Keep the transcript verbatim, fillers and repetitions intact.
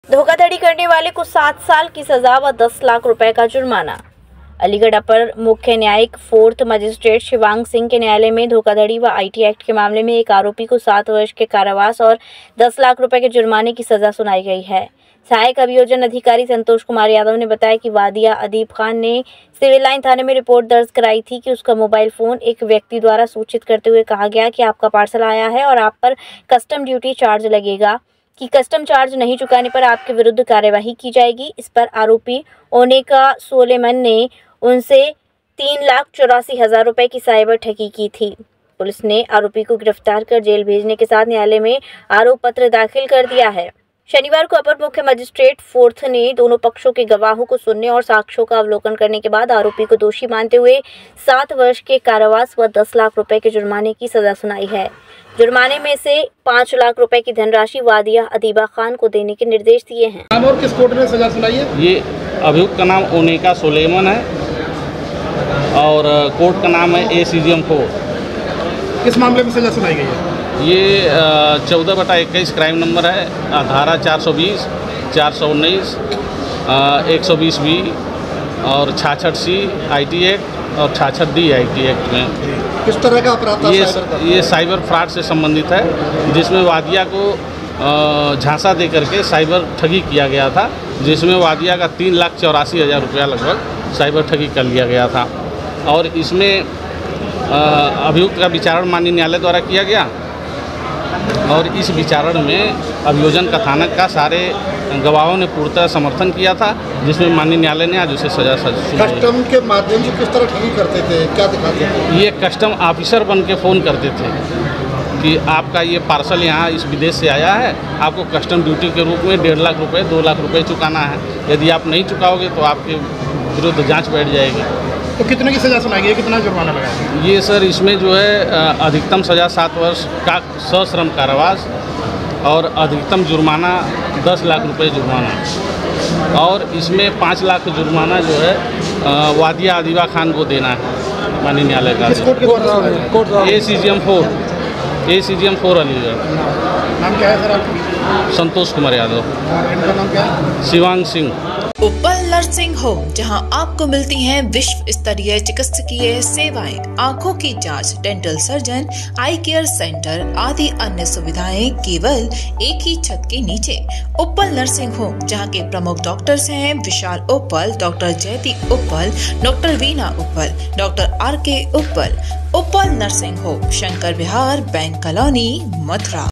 धोखाधड़ी करने वाले को सात साल की सजा व दस लाख रुपए का जुर्माना। अलीगढ़ अपर मुख्य न्यायिक फोर्थ मजिस्ट्रेट शिवांग सिंह के न्यायालय में धोखाधड़ी व आईटी एक्ट के मामले में एक आरोपी को सात वर्ष के कारावास और दस लाख रुपए के जुर्माने की सजा सुनाई गई है। सहायक अभियोजन अधिकारी संतोष कुमार यादव ने बताया कि वादिया अदीब खान ने सिविल लाइन थाने में रिपोर्ट दर्ज कराई थी कि उसका मोबाइल फोन एक व्यक्ति द्वारा सूचित करते हुए कहा गया कि आपका पार्सल आया है और आप पर कस्टम ड्यूटी चार्ज लगेगा, कि कस्टम चार्ज नहीं चुकाने पर आपके विरुद्ध कार्यवाही की जाएगी। इस पर आरोपी ओनेका सोलेमन ने उनसे तीन लाख चौरासी हजार रुपए की साइबर ठगी की थी। पुलिस ने आरोपी को गिरफ्तार कर जेल भेजने के साथ न्यायालय में आरोप पत्र दाखिल कर दिया है। शनिवार को अपर मुख्य मजिस्ट्रेट फोर्थ ने दोनों पक्षों के गवाहों को सुनने और साक्ष्यों का अवलोकन करने के बाद आरोपी को दोषी मानते हुए सात वर्ष के कारावास व दस लाख रुपए के जुर्माने की सजा सुनाई है। जुर्माने में से पाँच लाख रुपए की धनराशि वादिया अदीबा खान को देने के निर्देश दिए हैं। नाम और किस कोर्ट ने सजा सुनाई है? ये अभियुक्त का नाम ओनेका सोलेमन है और कोर्ट का नाम है ए सी जी एम कोर्ट। किस मामले में सजा सुनाई गई है? ये चौदह बटा इक्कीस क्राइम नंबर है, धारा चार सौ बीस, चार सौ उन्नीस, एक सौ बीस बी और छाछठ सी आई टी एक्ट और छाछठ डी आई टी एक्ट में। किस तरह का अपराध था? ये ये साइबर फ्रॉड से संबंधित है, जिसमें वादिया को झांसा दे करके साइबर ठगी किया गया था, जिसमें वादिया का तीन लाख चौरासी हज़ार रुपया लगभग साइबर ठगी कर लिया गया था। और इसमें अभियुक्त का विचारण माननीय न्यायालय द्वारा किया गया और इस विचारण में अभियोजन कथानक का सारे गवाहों ने पूर्णतः समर्थन किया था, जिसमें माननीय न्यायालय ने आज उसे सजा सुनाई। कस्टम के माध्यम से किस तरह ठगी करते थे, क्या दिखाते थे? ये कस्टम ऑफिसर बन के फ़ोन करते थे कि आपका ये पार्सल यहाँ इस विदेश से आया है, आपको कस्टम ड्यूटी के रूप में डेढ़ लाख रुपए दो लाख रुपए चुकाना है, यदि आप नहीं चुकाओगे तो आपके विरुद्ध जाँच बैठ जाएगी। तो कितने की सजा सुनाई गई, कितना जुर्माना लगा? ये सर इसमें जो है अधिकतम सज़ा सात वर्ष का सश्रम कारावास और अधिकतम जुर्माना दस लाख रुपए जुर्माना, और इसमें पाँच लाख जुर्माना जो है वादिया अदीबा खान को देना है माननीय न्यायालय का। A C G M four A C G M four Aligarh. नाम क्या है सर आपका? संतोष कुमार यादव। इनका नाम क्या है? शिवांग सिंह। उपल नर्सिंग होम, जहां आपको मिलती हैं विश्व स्तरीय चिकित्सकीय सेवाएं, आंखों की जांच, dental surgeon, eye care centre आदि अन्य सुविधाएं केवल एक ही छत के नीचे। उपल नर्सिंग होम, जहां के प्रमुख डॉक्टर्स हैं विशाल उपल, डॉक्टर जयती उपल, डॉक्टर वीना उपल, doctor R K Uppal. Uppal nursing home, Shankar Vihar, bank colony, Mathura.